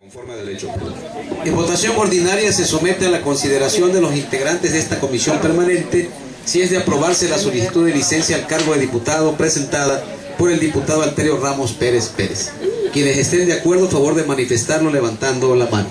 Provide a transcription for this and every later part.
Conforme a derecho. En votación ordinaria se somete a la consideración de los integrantes de esta comisión permanente si es de aprobarse la solicitud de licencia al cargo de diputado presentada por el diputado Alterio Ramos Pérez Pérez. Quienes estén de acuerdo, a favor de manifestarlo levantando la mano.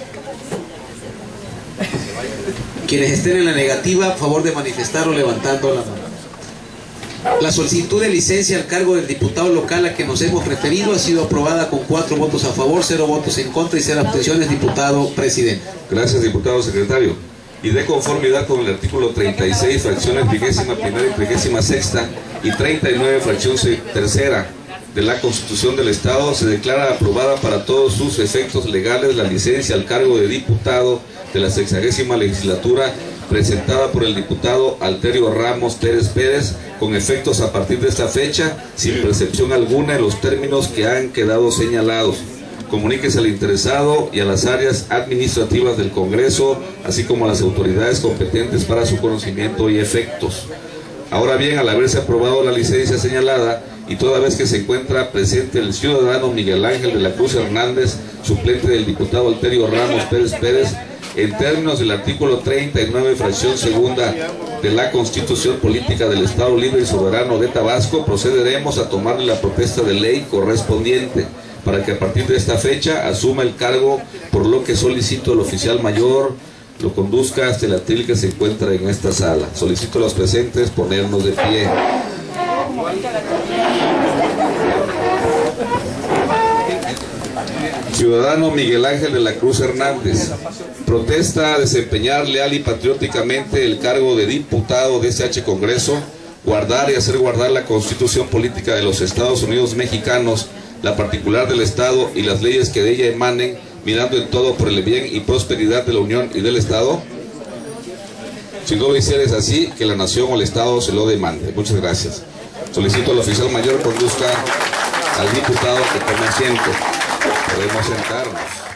Quienes estén en la negativa, a favor de manifestarlo levantando la mano. La solicitud de licencia al cargo del diputado local a que nos hemos referido ha sido aprobada con 4 votos a favor, 0 votos en contra y 0 abstenciones, diputado presidente. Gracias, diputado secretario. Y de conformidad con el artículo 36, fracciones 21ª y 36ª y 39, fracción tercera de la Constitución del Estado, se declara aprobada para todos sus efectos legales la licencia al cargo de diputado de la 60ª legislatura presentada por el diputado Alterio Ramos Pérez Pérez, con efectos a partir de esta fecha, sin percepción alguna en los términos que han quedado señalados. Comuníquese al interesado y a las áreas administrativas del Congreso, así como a las autoridades competentes para su conocimiento y efectos. Ahora bien, al haberse aprobado la licencia señalada, y toda vez que se encuentra presente el ciudadano Miguel Ángel de la Cruz Hernández, suplente del diputado Alterio Ramos Pérez Pérez, en términos del artículo 39, fracción segunda de la Constitución Política del Estado Libre y Soberano de Tabasco, procederemos a tomarle la protesta de ley correspondiente para que a partir de esta fecha asuma el cargo, por lo que solicito al oficial mayor lo conduzca hasta el atril que se encuentra en esta sala. Solicito a los presentes ponernos de pie. Ciudadano Miguel Ángel de la Cruz Hernández, protesta a desempeñar leal y patrióticamente el cargo de diputado de este Congreso, guardar y hacer guardar la Constitución Política de los Estados Unidos Mexicanos, la particular del Estado y las leyes que de ella emanen, mirando en todo por el bien y prosperidad de la Unión y del Estado. Si no lo hicieres así, que la nación o el Estado se lo demande. Muchas gracias. Solicito al oficial mayor conduzca al diputado que tome asiento. Podemos sentarnos.